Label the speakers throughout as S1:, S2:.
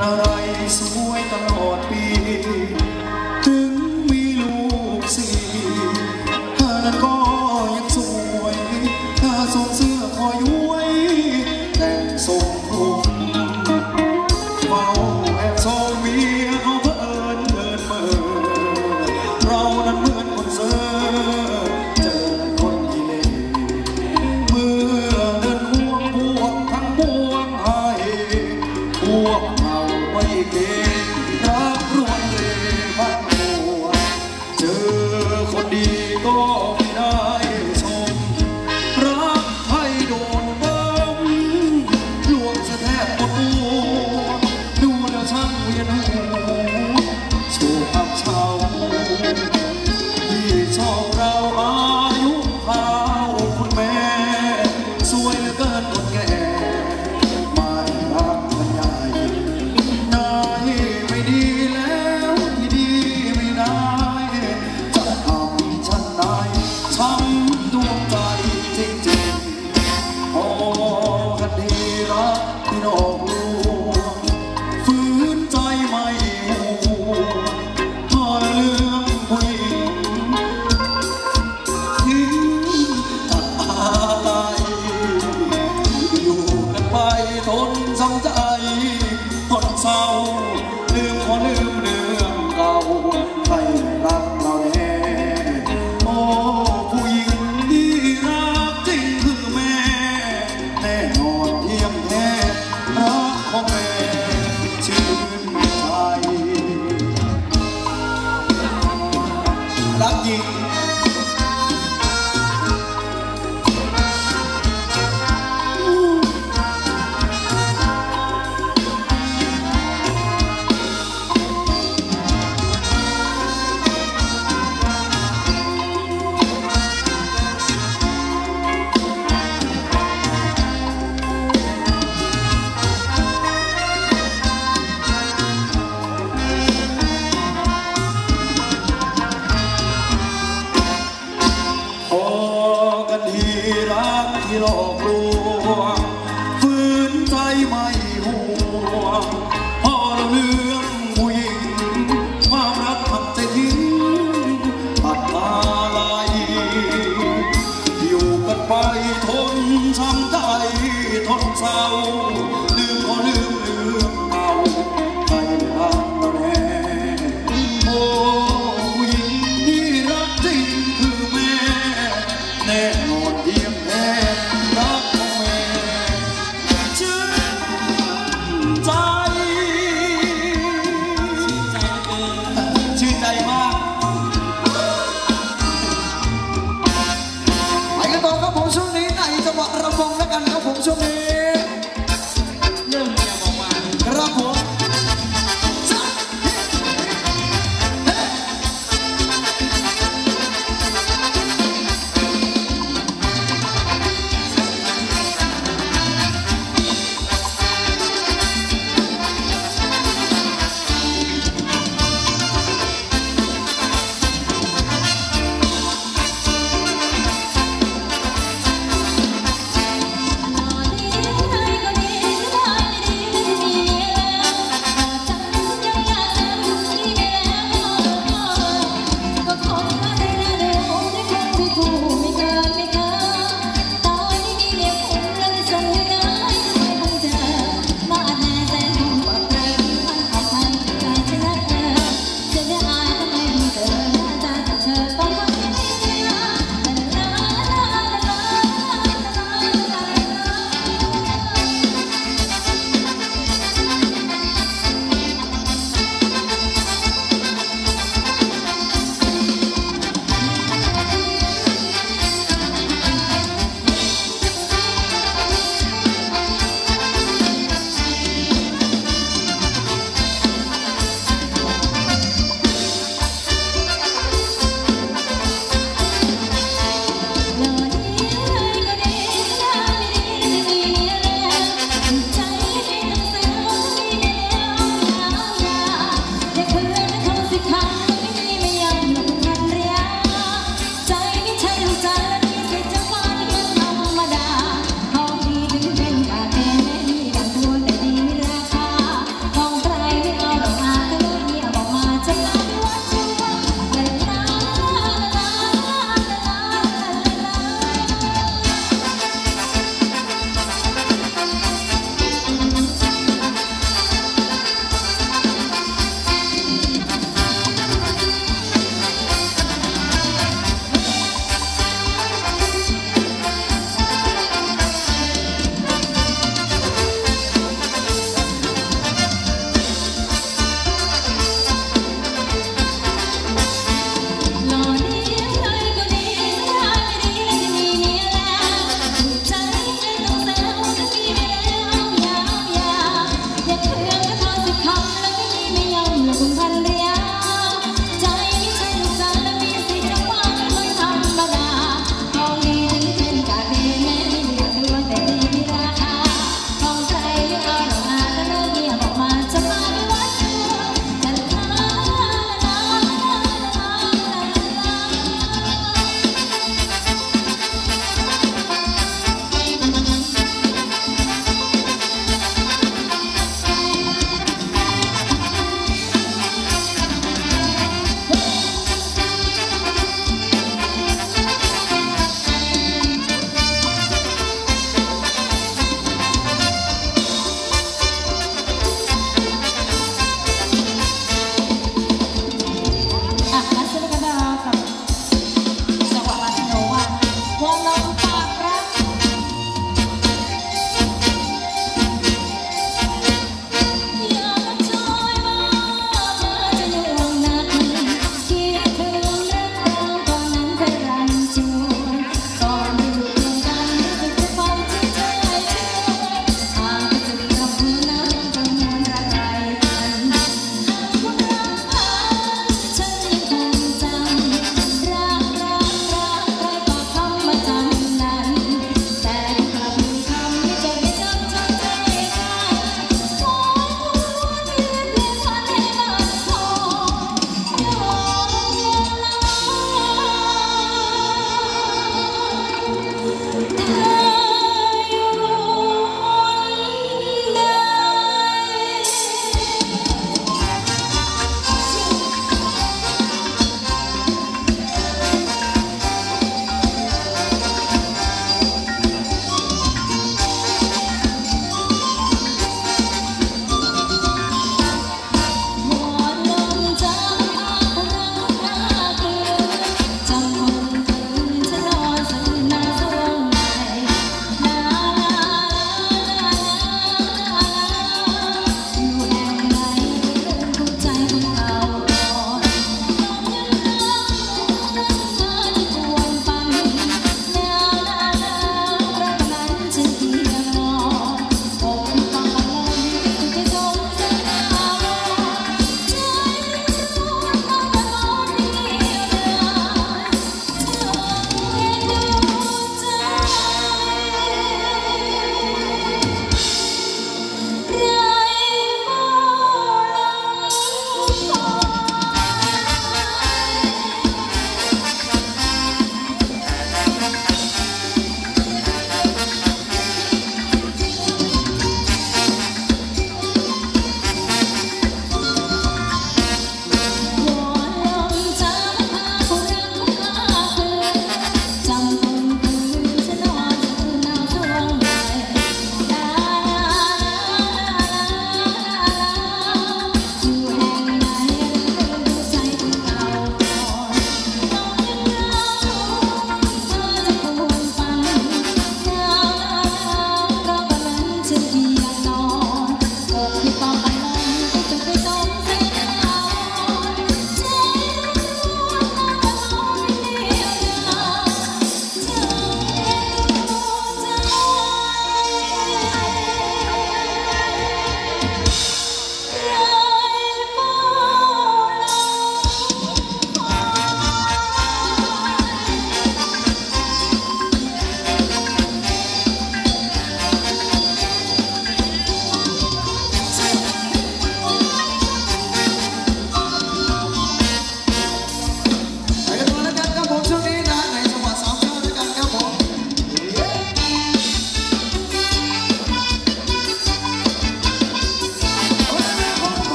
S1: อะไรสวยตลอดปีถึงมีลูกสี่ถ้านั้นก็ยังสวยถ้าส่งเสื้อคอยย้วยแต่งทรงผมเฝ้าแอบส่งเมียเขาเพิ่นเดินเมื่อเรานั้นเหมือนคนเซ่อเจอคนกิเลสเมื่อเดินควงพวกทั้งพวงหายพวกเราไม่เก่งรักรวนเรพันตัวเจอคนดีก็ไม่ได้ชมรักให้โดนบ้มลวงจะแทบหมดตัวดูแล้วช่างเวียนหัวโชว์อับเฉาที่ชอบเราอายุเท่าคุณแม่สวยเหลือเกินคนแก่ไม่รักกันใหญ่นายไม่ดีแล้วที่ดีไม่ได้จะทำฉันได้ช้ำดวงใจจริงๆพอคดีรักที่นอกลวงฝืนใจไม่หูพอเรื่องผู้หญิงทิ้งอะไรอยู่กันไปทนช้ำใจทนเศร้าลืมขอลืมเรื่องเก่าใครรักเราแน่โอ้ผู้หญิงที่รักจริงคือแม่แน่นอนเที่ยงแท้รักของแม่ชื่นใจรักยิ่ง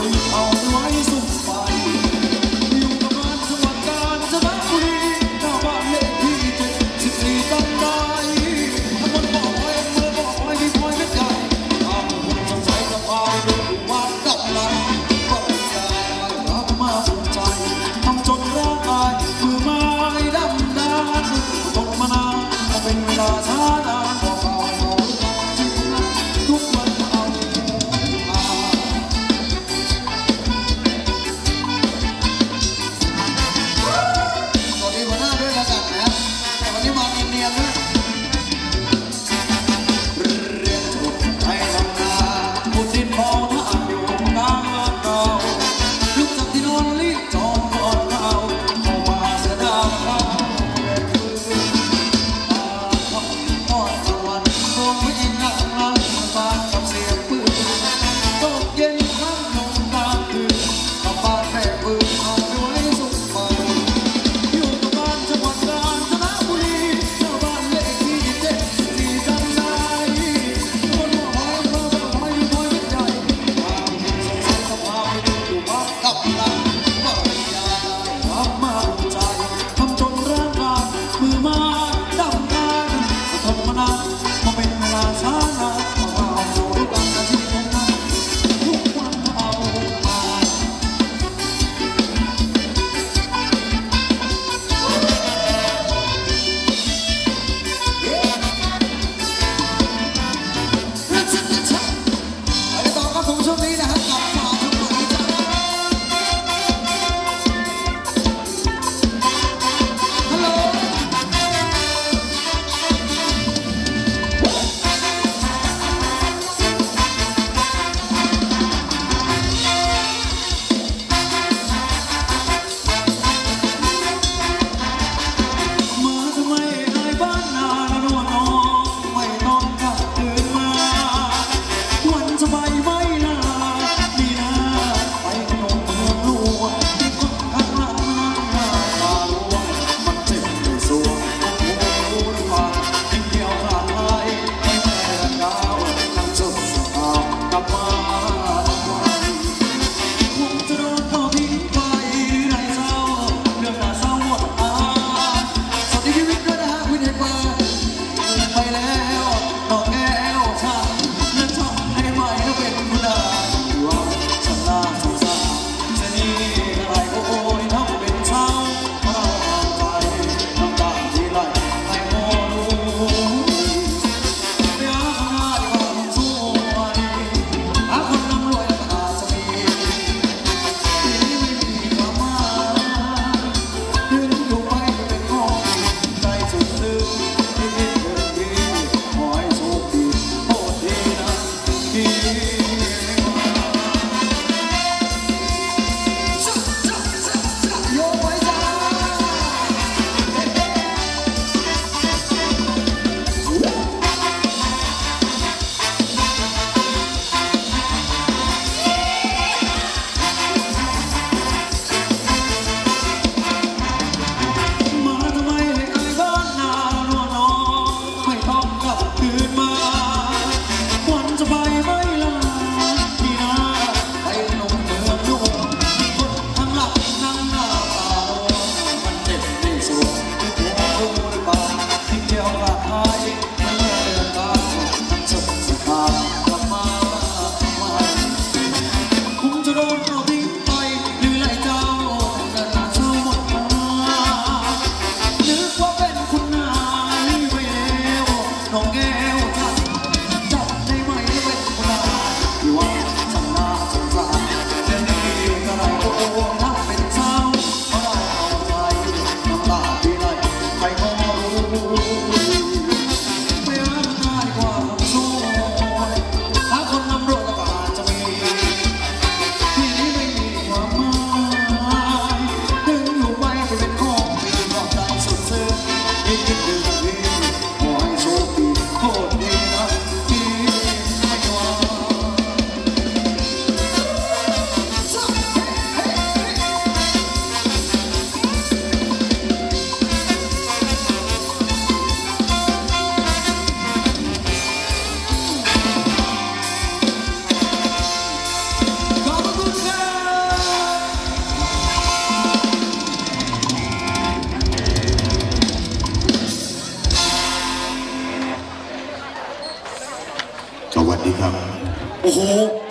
S1: เอาไว้สุขไปอยู่กับงานจังหวัดกาญจนบุรีหน้าบ้านเลขที่74ตั้งได้ถ้าคนบอกไว้เมื่อบอกไว้ที่คอยไม่ได้ถ้าคนสงสัยจะพาไปดูวัดดำน้ำก็ได้รับมาสนใจทำจนร่างกายมือไม้ดำน้ำทนมานานก็เป็นเวลาช้านานพอเก่าเอาทุกวันเอา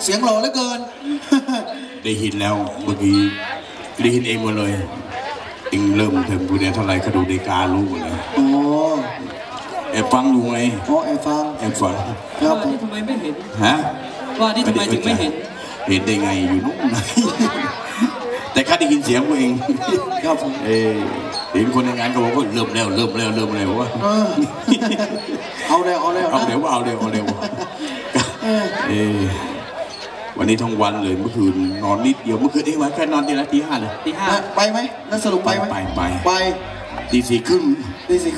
S1: เสียงหล่อเหลือเกิน
S2: ได้ยินแล้วเมื่อกี้ได้ยินเองหมดเลยเองเริ่มถึงผู้เดียเท่าไรก็ดูดีการรู้หมดเลย
S1: อ๋อ
S2: แอบฟังดูไง
S1: อ๋อแอบฟัง
S3: ครับว่าที่ทำไมไม่เห็น
S2: ฮะ
S3: ว่าที่ทำไมถึงไม่เห็น
S2: เห็นได้ไงอยู่นู้นแต่ข้าได้ยินเสียงตัวเอง
S1: ครับผม
S2: เห็นคนในงานก็บอกว่าเริ่มแล้วว่า
S1: เอาเร็ว
S2: วันนี้ทั้งวันเลยเมื่อคืนนอนนิดเดียวเมื่อคืนเองมาแค่นอนตีละตีห้าเลย
S1: ตีห้าไปไหมนั่นสรุปไปไหมไป
S2: ตีสี่ครึ่ง
S1: ตี4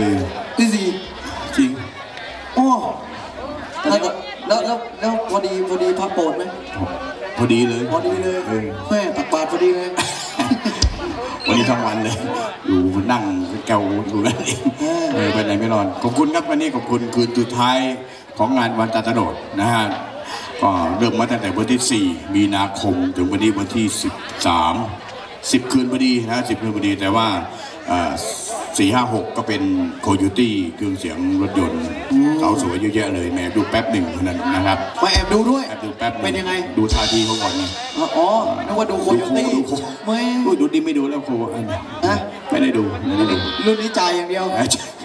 S2: จริง
S1: โอ้แล้วพอดีพระโปรดไหม
S2: พอดีเลย
S1: แม่ตักบาตรพอดีเลย
S2: วันนี้ทั้งวันเลยอยู่นั่งแก้วอยู่นั่นเองไปไหนไม่นอนขอบคุณครับวันนี้ขอบคุณคืนสุดท้ายของงานวันตาตะโดดนะฮะก็เริ่มมาตั้งแต่วันที่4 มีนาคมถึงวันนี้วันที่10 คืนพอดีนะ10 คืนพอดีแต่ว่า4, 5, 6ก็เป็นโคโยตี้เครื่องเสียงรถยนต์เขาสวยเยอะแยะเลยแม่ดูแป๊บหนึ่งนั้นนะครับ
S1: มาแอบดูด้วย
S2: แอบดูแป๊บ
S1: เป็นยังไง
S2: ดูท่าทีเขาก่อนไง
S1: อ๋อนึกว่าดูโคโยตี้
S2: ไม่ดูดีไม่ดูแล้วโคไม่ได้ดู
S1: รุ่นนี้จ่ายอย่างเดียว